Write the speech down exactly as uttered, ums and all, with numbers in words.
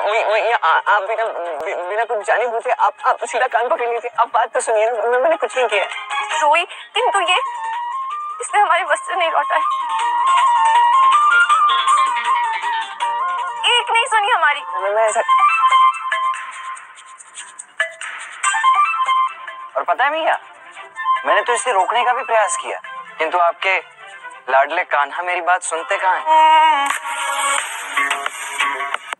वही वही आप बिना बिना कुछ जाने बूझे आप आप सीधा कान पकड़ लीजिए। आप बात तो सुनिए ना, मैं मैंने कुछ नहीं किया। रोई किंतु ये इसने हमारे वस्त्र नहीं लौटा है। एक नहीं सुनी हमारी। मैं, मैं ऐसा और पता है भैया, मैंने तो इसे रोकने का भी प्रयास किया, किंतु आपके लाडले कान्हा मेरी बात सुनते कहाँ हैं।